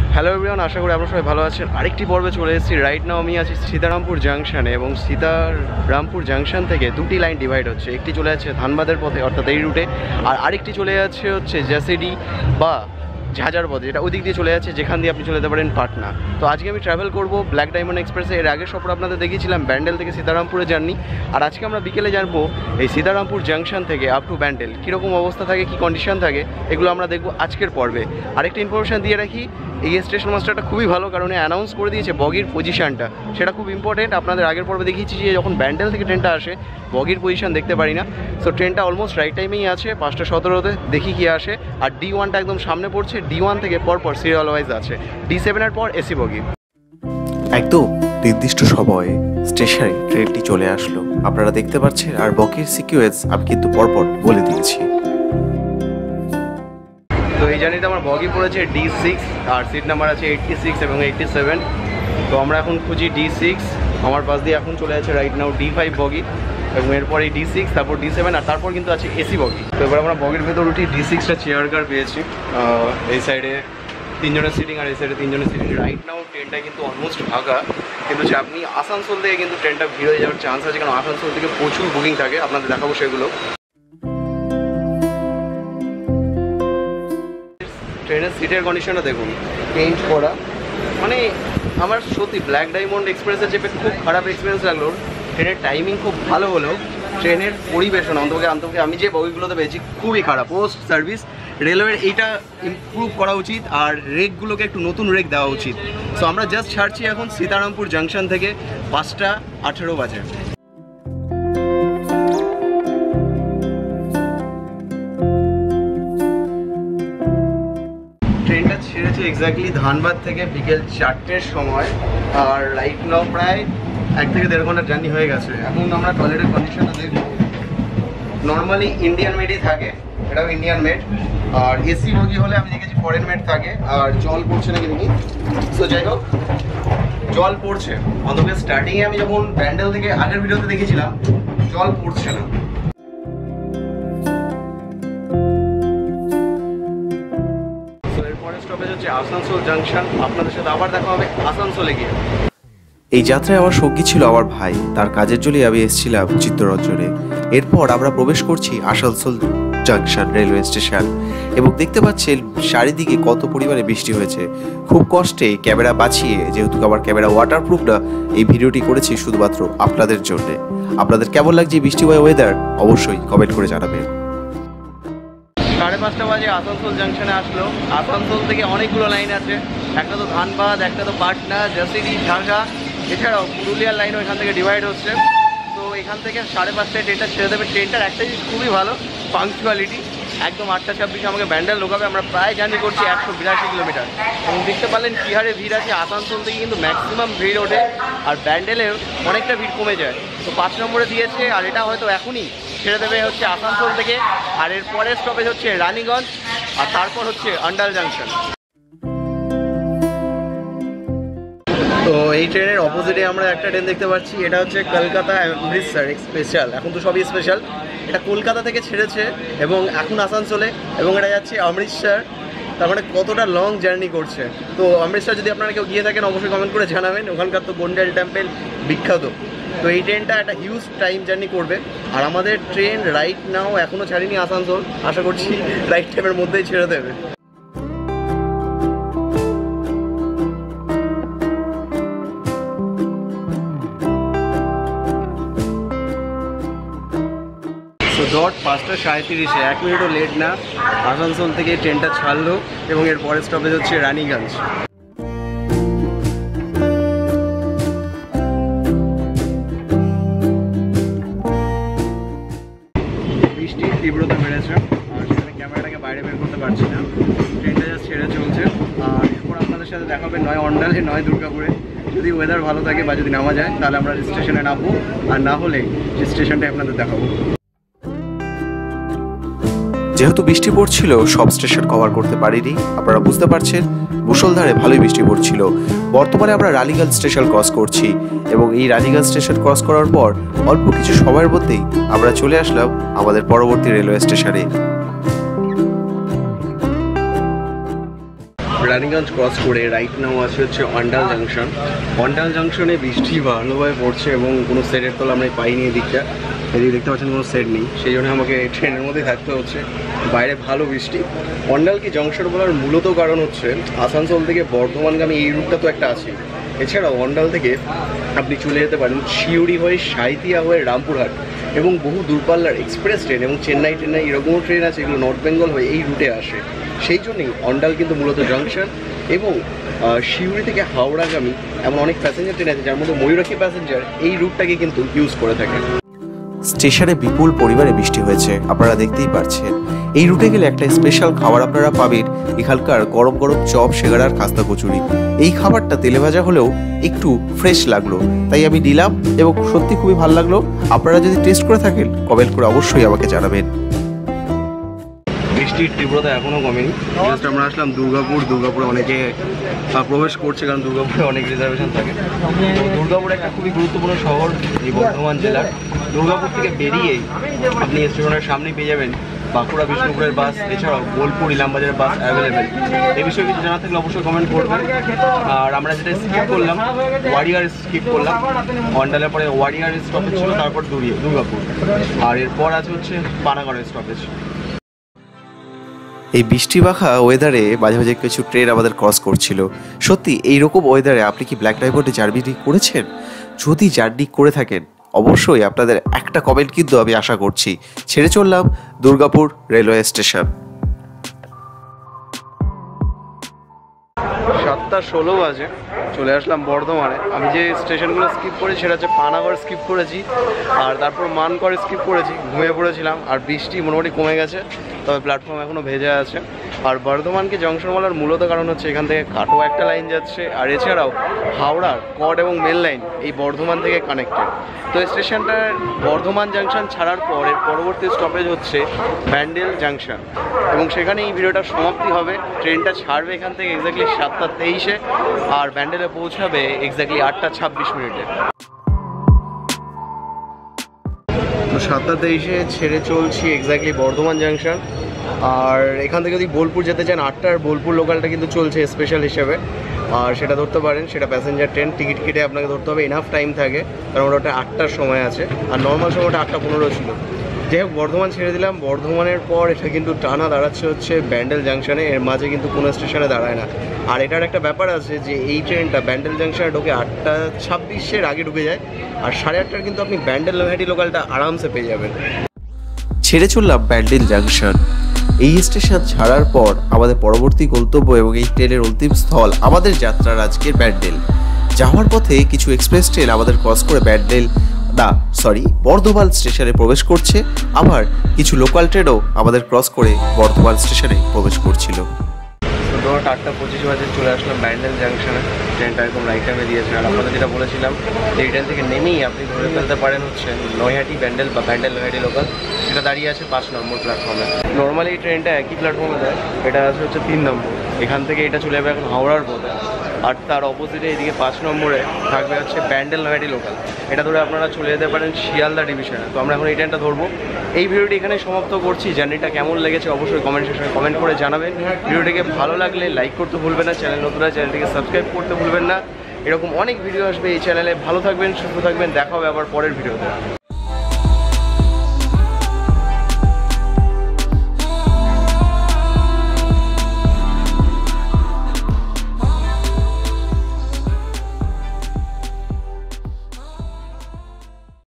Hello everyone, আশা করি আপনারা সবাই ভালো আছেন। আরেকটি পর্বে চলে এসেছি। রাইট নাও আমি আছি সীতারামপুর জাংশনে, এবং সীতারামপুর জাংশন থেকে দুটি লাইন ডিভাইড হচ্ছে। একটি চলে যাচ্ছে ধানবাদের পথে অর্থাৎ এই রুটে, আর আরেকটি চলে যাচ্ছে হচ্ছে জাসিডি বা ঝাঁঝার পথে, যেটা ওই দিক দিয়ে চলে যাচ্ছে, যেখান দিয়ে আপনি চলে যেতে পারেন পাটনা। তো আজকে আমি ট্রাভেল করব ব্ল্যাক ডায়মন্ড এক্সপ্রেসে। এর আগের সফর আপনাদের দেখিয়েছিলাম ব্যান্ডেল থেকে সীতারামপুরে জার্নি, আর আজকে আমরা বিকেলে জানবো এই সীতারামপুর জাংশন থেকে আপ টু ব্যান্ডেল কীরকম অবস্থা থাকে, কী কন্ডিশন থাকে, এগুলো আমরা দেখবো আজকের পর্বে। আরেকটা ইনফরমেশান দিয়ে রাখি, এই স্টেশন মাস্টারটা খুবই ভালো, কারণ অ্যানাউন্স করে দিয়েছে বগির পজিশানটা, সেটা খুব ইম্পর্টেন্ট। আপনাদের আগের পর্বে দেখিয়েছি যে যখন ব্যান্ডেল থেকে ট্রেনটা আসে বগির পজিশান দেখতে পারি না। সো ট্রেনটা অলমোস্ট রাইট টাইমেই আছে, 5:17-তে দেখি কি আসে। আর D1টা একদম সামনে পড়ছে, D1 থেকে পরপর সিরিয়াল ওয়াইজ আছে, D7-এর পর এসি বগি। একদম নির্দিষ্ট সময়ে স্টেশনে ট্রেনটি চলে আসলো, আপনারা দেখতে পাচ্ছেন। আর বগির সিকুয়েন্স আমি কিন্তু পরপর বলে দিয়েছি। তো এই জার্নিতে আমার বগি পড়েছে D6, আর সিট নাম্বার আছে 86 এবং 87। তো আমরা এখন খুঁজি D6, আমার পাশ দিয়ে এখন চলে যাচ্ছে রাইট নাও D5 বগি, এবং এরপর এই D6, তারপর D7, আর তারপর কিন্তু আছে এসি বগি। তো এবার আমরা বগির ভেতর উঠি। D6টা চেয়ার কার পেয়েছি, এই সাইডে 3 জনের সিটিং আর এই সাইডে 3 জনের সিটিং। রাইট নাও ট্রেনটা কিন্তু অলমোস্ট ফাঁকা, কিন্তু যে আপনি আসানসোল থেকে কিন্তু ট্রেনটা ভিড় হয়ে যাওয়ার চান্স আছে, কারণ আসানসোল থেকে প্রচুর বুকিং থাকে, আপনাদের দেখাবো সেগুলো। ট্রেনের সিটের কন্ডিশনটা দেখুন, পেইন্ট করা, মানে আমার সত্যি ব্ল্যাক ডায়মন্ড এক্সপ্রেসে চেপে খুব খারাপ এক্সপিরিয়েন্স লাগলো। ট্রেনের টাইমিং খুব ভালো হলেও ট্রেনের পরিবেশন অন্তকে আমি যে বগিগুলোতে পেয়েছি খুবই খারাপ। পোস্ট সার্ভিস রেলওয়ের এইটা ইমপ্রুভ করা উচিত, আর রেকগুলোকে একটু নতুন রেক দেওয়া উচিত। সো আমরা জাস্ট ছাড়ছি এখন সীতারামপুর জাংশন থেকে, 5:18 বাজে। ট্রেনটা ছেড়েছে এক্স্যাক্টলি ধানবাদ থেকে বিকেল 4টের সময়, আর রাইট নাও প্রায় 1 থেকে 1.5 ঘন্টার জার্নি হয়ে গেছে। এখন আমরা টয়লেটের কন্ডিশনটা দেখবো। নর্মালি ইন্ডিয়ান মেডই থাকে, এটাও ইন্ডিয়ান মেড, আর এসি বগি হলে আমি দেখেছি ফরেন মেড থাকে। আর জল পড়ছে নাকি দেখি। সো যাই হোক, জল পড়ছে, অন্তত স্টার্টিংয়ে আমি যখন ব্যান্ডেল থেকে আগের ভিডিওতে দেখেছিলাম জল পড়ছে না। আসানসোল জাংশন, আপনাদের সাথে আবার দেখা হবে আসানসোলে গিয়ে। এই যাত্রায় আমার সঙ্গী ছিল আমার ভাই, তার কাজের জন্যই আমি এসেছিলাম চিত্তরঞ্জনে। এরপর আমরা প্রবেশ করছি আসানসোল জাংশন রেলওয়ে স্টেশন, এবং দেখতে পাচ্ছেন চারিদিকে কত পরিমাণে বৃষ্টি হয়েছে। খুব কষ্টে ক্যামেরা বাঁচিয়ে, যেহেতু আমার ক্যামেরা ওয়াটারপ্রুফ না, এই ভিডিওটি করেছি শুধুমাত্র আপনাদের জন্য। আপনাদের কেমন লাগছে বৃষ্টিময় ওয়েদার অবশ্যই কমেন্ট করে জানাবেন। 5:30 বাজে আসানসোল জাংশনে আসলো। আসানসোল থেকে অনেকগুলো লাইন আছে, একটা তো ধানবাদ, একটা তো পাটনা, জাসিডি, ঝাঁঝা, এছাড়াও পুরুলিয়ার লাইনও এখান থেকে ডিভাইড হচ্ছে। তো এখান থেকে 5:30টায় ট্রেনটা ছেড়ে দেবে। ট্রেনটার একটা জিনিস খুবই ভালো, পাংচুয়ালিটি। একদম 8:26 আমাকে ব্যান্ডেল ঢোকাবে। আমরা প্রায় জার্নি করছি 182 কিলোমিটার, এবং দেখতে পারলেন কী হারে ভিড় আছে। আসানসোল থেকে কিন্তু ম্যাক্সিমাম ভিড় ওঠে, আর ব্যান্ডেলেও অনেকটা ভিড় কমে যায়। তো 5 নম্বরে দিয়েছে, আর এটা হয়তো এখনই ছেড়ে দেবে হচ্ছে আসানসোল থেকে। আর এর পরের স্টপেজ হচ্ছে রানীগঞ্জ, আর তারপর হচ্ছে আন্ডাল জাংশন। তো এই ট্রেনের অপোজিটে আমরা একটা ট্রেন দেখতে পাচ্ছি, এটা হচ্ছে কলকাতা অমৃতসর স্পেশাল। এখন তো সবই স্পেশাল। এটা কলকাতা থেকে ছেড়েছে এবং এখন আসানসোলে, এবং এটা যাচ্ছে অমৃতসর। তার মানে কতটা লং জার্নি করছে। তো অমৃতসর যদি আপনারা কেউ গিয়ে থাকেন অবশ্যই কমেন্ট করে জানাবেন, ওখানকার তো গোন্ডেল টেম্পল বিখ্যাত। তো এই ট্রেনটা একটা হিউজ টাইম জার্নি করবে। আর আমাদের ট্রেন রাইট নাও এখনও ছাড়িনি আসানসোল, আশা করছি রাইট টাইমের মধ্যেই ছেড়ে দেবে। তো ডট 5:37, 1 মিনিটও লেট না, আসানসোল থেকে ট্রেনটা ছাড়লো, এবং এর পরের স্টপেজ হচ্ছে রানীগঞ্জ। বৃষ্টির তীব্রতা বেড়েছে, আর সেখানে ক্যামেরাটাকে বাইরে বের করতে পারছি না। ট্রেনটা জাস্ট ছেড়ে চলছে, আর এরপর আপনাদের সাথে দেখা হবে নয় অন্ডালে, নয় দুর্গাপুরে। যদি ওয়েদার ভালো থাকে বা যদি নামা যায় তাহলে আমরা স্টেশনে নামবো, আর না হলে স্টেশনটা আপনাদের দেখাবো। যেহেতু বৃষ্টি পড়ছিল সব স্টেশন কভার করতে পারিনি, আপনারা বুঝতে পারছেন। মুষলধারে ভালোই বৃষ্টি পড়ছিল। বর্তমানে আমরা রানীগঞ্জ স্টেশন ক্রস করছি, এবং এই রানীগঞ্জ স্টেশন ক্রস করার পর অল্প কিছু সময়ের মধ্যেই আমরা চলে আসলাম আমাদের পরবর্তী রেলওয়ে স্টেশনে। রানীগঞ্জ ক্রস করে রাইট নাও আছে হচ্ছে অন্ডাল জাংশন। অন্ডাল জাংশনে বৃষ্টি ভালোভাবে পড়ছে এবং কোনো সেটের তলা আমরা পাইনি এদিকটা। এদিকে দেখতে পাচ্ছেন কোনো সেট নেই, সেই জন্য আমাকে ট্রেনের মধ্যে থাকতে হচ্ছে। বাইরে ভালো বৃষ্টি। অন্ডালকে জংশন বলার মূলত কারণ হচ্ছে আসানসোল থেকে বর্ধমানগামী এই রুটটা তো একটা আছে। এছাড়াও অন্ডাল থেকে আপনি চলে যেতে পারেন শিউড়ি হয়ে সাঁইথিয়া হয়ে রামপুরহাট এবং বহু দূরপাল্লার এক্সপ্রেস ট্রেন এবং চেন্নাই এরকমও ট্রেন আছে এগুলো নর্থ বেঙ্গল হয়ে এই রুটে আসে। সেই জন্যই অন্ডাল কিন্তু মূলত জংশন। এবং শিউড়ি থেকে হাওড়াগামী এমন অনেক প্যাসেঞ্জার ট্রেন আছে যার মধ্যে ময়ূরাক্ষী প্যাসেঞ্জার এই রুটটাকে কিন্তু ইউজ করে থাকে। স্টেশনে বিপুল পরিমাণে বৃষ্টি হয়েছে, আপনারা দেখতেই পাচ্ছেন। এই রুটে গেলে একটা স্পেশাল খাবার আপনারা পাবেন, এখানকার গরম গরম চপ, সিঙ্গাড়ার খাস্তা কচুরি। এই খাবারটা তেলে ভাজা হলেও একটু ফ্রেশ লাগলো, তাই আমি নিলাম এবং সত্যি খুবই ভালো লাগলো। আপনারা যদি টেস্ট করে থাকেন কমেন্ট করে অবশ্যই আমাকে জানাবেন। বৃষ্টির তীব্রতা এখনও কমেনি। জাস্ট আমরা আসলাম দুর্গাপুরে অনেকে প্রবেশ করছে, কারণ দুর্গাপুরে অনেক রিজার্ভেশন থাকে। তো দুর্গাপুর একটা খুবই গুরুত্বপূর্ণ শহর এই বর্ধমান জেলার। দুর্গাপুর থেকে বেরিয়েই আপনি স্টেশনের সামনে পেয়ে যাবেন বাঁকুড়া বিষ্ণুপুরের বাস, এছাড়াও বোলপুর ইলামবাজারের বাস অ্যাভেলেবেল। এই বিষয়ে কিছু জানা থাকলে অবশ্যই কমেন্ট করবেন। আর আমরা যেটা স্কিপ করলাম, ওয়ারিয়ার স্কিপ করলাম। অন্ডালের পরে ওয়ারিয়ার স্টপেজ ছিল, তারপর দুর্গাপুর, আর এরপর আছে হচ্ছে পানাগড়ের স্টপেজ। এই বৃষ্টি মাখা ওয়েদারে মাঝে মাঝে কিছু ট্রেন আমাদের ক্রস করছিল। সত্যি এইরকম ওয়েদারে আপনি কি ব্ল্যাক ডায়মন্ডে জার্নি করেছেন? যদি জার্নি করে থাকেন অবশ্যই আপনাদের একটা কমেন্ট কিন্তু আমি আশা করছি। ছেড়ে চললাম দুর্গাপুর রেলওয়ে স্টেশন। 7:16 বাজে, চলে আসলাম বর্ধমানে। আমি যে স্টেশনগুলো স্কিপ করেছি সেটা হচ্ছে পানাগড় স্কিপ করেছি, আর তারপর মানকড় স্কিপ করেছি, ঘুমিয়ে পড়েছিলাম। আর বৃষ্টি মোটামুটি কমে গেছে, তবে প্ল্যাটফর্ম এখনও ভেজা আছে। আর বর্ধমানকে জংশন বলার মূলত কারণ হচ্ছে এখান থেকে কাটোয়া একটা লাইন যাচ্ছে, আর এছাড়াও হাওড়ার কট এবং মেল লাইন এই বর্ধমান থেকে কানেক্টেড। তো স্টেশনটার বর্ধমান জাংশন ছাড়ার পর এর পরবর্তী স্টপেজ হচ্ছে ব্যান্ডেল জাংশন, এবং সেখানে এই ভিডিওটার সমাপ্তি হবে। ট্রেনটা ছাড়বে এখান থেকে এক্স্যাক্টলি 7:23-এ, আর ব্যান্ডেলে পৌঁছাবে এক্স্যাক্টলি 8:26 তো 7:23-এ ছেড়ে চলছি এক্স্যাক্টলি বর্ধমান জাংশন। আর এখান থেকে যদি বোলপুর যেতে চান 8টার বোলপুর লোকালটা কিন্তু চলছে স্পেশাল হিসেবে, আর সেটা ধরতে পারেন। সেটা প্যাসেঞ্জার ট্রেন, টিকিট কেটে আপনাকে ধরতে হবে। এনাফ টাইম থাকে, কারণ ওটা 8টার সময় আছে, আর নর্মাল সময়টা 8:15 ছিল। যাই হোক, বর্ধমান ছেড়ে দিলাম। বর্ধমানের পর এটা কিন্তু টানা দাঁড়াচ্ছে হচ্ছে ব্যান্ডেল জাংশনে, এর মাঝে কিন্তু কোনো স্টেশনে দাঁড়ায় না। আর এটার একটা ব্যাপার আছে যে এই ট্রেনটা ব্যান্ডেল জাংশনে ঢোকে 8:26-এর আগে ঢুকে যায়, আর 8:30-টার কিন্তু আপনি ব্যান্ডেল নৈহাটি লোকালটা আরামসে পেয়ে যাবেন। ছেড়ে চললাম ব্যান্ডেল জাংশন। এই স্টেশন ছাড়ার পর আমাদের পরবর্তী গন্তব্য এবং এই ট্রেনের অন্তিম স্থল আমাদের যাত্রার আজকের ব্যান্ডেল। যাওয়ার পথে কিছু এক্সপ্রেস ট্রেন আমাদের ক্রস করে বর্ধমান স্টেশনে প্রবেশ করছে, আবার কিছু লোকাল ট্রেনও আমাদের ক্রস করে বর্ধমান স্টেশনে প্রবেশ করছিল। ধরো 8:25 বাজে চলে আসলাম ব্যান্ডেল জাংশনে। ট্রেনটা একদম রাইট টাইমে দিয়েছে। আর আপনাদের যেটা বলেছিলাম যে এই ট্রেন থেকে নেমেই আপনি ধরে ফেলতে পারেন হচ্ছে নৈহাটি ব্যান্ডেল বা ব্যান্ডেল নৈহাটি লোকাল, সেটা দাঁড়িয়ে আছে 5 নম্বর প্ল্যাটফর্মে। নর্মালি এই ট্রেনটা একই প্ল্যাটফর্মে যায়, এটা আছে হচ্ছে 3 নম্বর। এখান থেকে এটা চলে যাবে এখন হাওড়ার পথে, আর তার অপোজিটে এদিকে 5 নম্বরে থাকবে হচ্ছে ব্যান্ডেল নৈহাটি লোকাল। এটা ধরে আপনারা চলে যেতে পারেন শিয়ালদা ডিভিশনে। তো আমরা এখন এই ট্রেনটা ধরবো। এই ভিডিওটি এখানে সমাপ্ত করছি। জার্নিটা কেমন লেগেছে অবশ্যই কমেন্ট সেকশনে কমেন্ট করে জানাবেন। ভিডিওটিকে ভালো লাগলে লাইক করতে ভুলবেন না, চ্যানেল নতুন হয় চ্যানেলটিকে সাবস্ক্রাইব করতে ভুলবেন না। এরকম অনেক ভিডিও আসবে এই চ্যানেলে। ভালো থাকবেন, সুস্থ থাকবেন, দেখা হবে আবার পরের ভিডিওতে।